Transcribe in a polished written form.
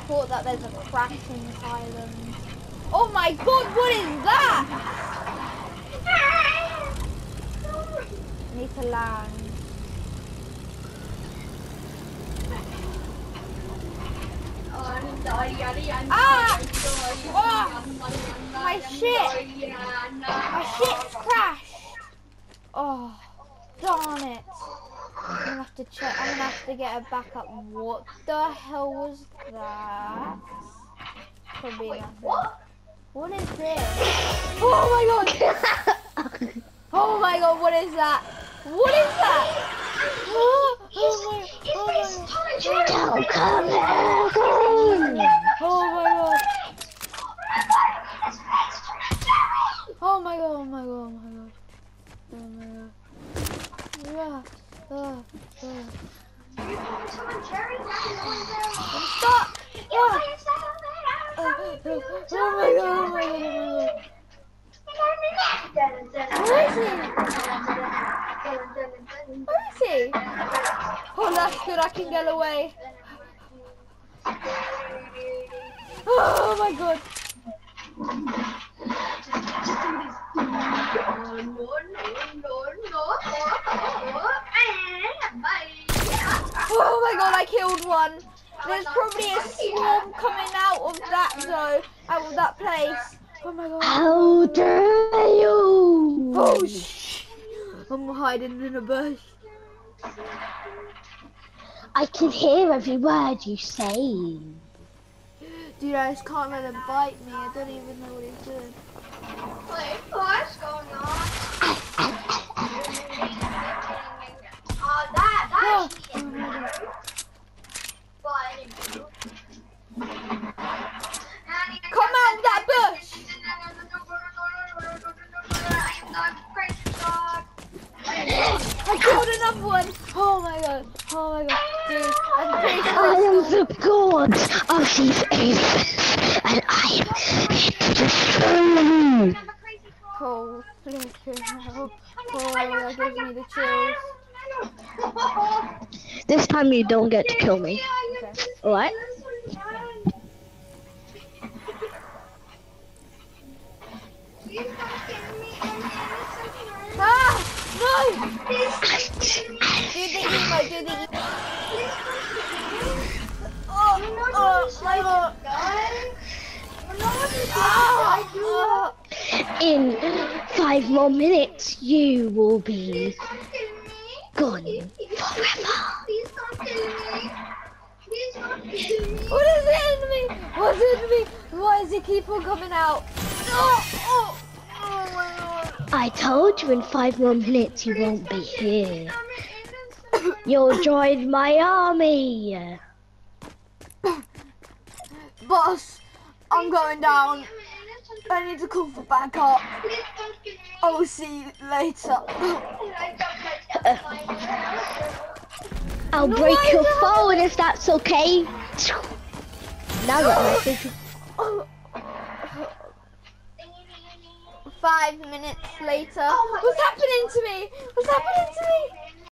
thought that there's a crash in this island. Oh my god, what is that? I need to land. Ah! Oh! My ship's crashed. Oh, darn it. I'm gonna have to check. I'm gonna have to get a backup. What the hell was that? Probably nothing. What is this? Oh my god! Oh my god, what is that? What is that? Oh my god. Don't come here. Oh my god. Oh my god, oh my god, oh my god. Oh my god. Yeah. I'm stuck! Yeah. Oh my god, oh my god, oh my god. Where is he? Where is he? Oh, that's good, I can get away. Oh my god. Oh my god, I killed one. There's probably a swarm coming out of that zone, out of that place. Oh my god. How dare you! Oh shh. I'm hiding in a bush. I can hear every word you say. Dude, I just can't let him bite me. I don't even know what he's doing. Wait, what's going on? Come out of that bush! I killed another one! Oh my god! Oh my god! Dude, I'm pretty sure I am the god of these apes, and I am here to destroy you. Oh, please, oh, that gives me the chills. This time you don't get to kill me. Okay. Alright? Ah! No! Do the emo, do the emo. In 5 more minutes, you will be gone forever. What is it in me? What's in me? Why does it keep on coming out? Oh my god. I told you in 5 more minutes you won't be here. You'll join my army. Boss, I'm going down. I need to call for backup. I will see you later. I'll break your phone if that's okay. Now that I think 5 minutes later. What's happening to me? What's happening to me?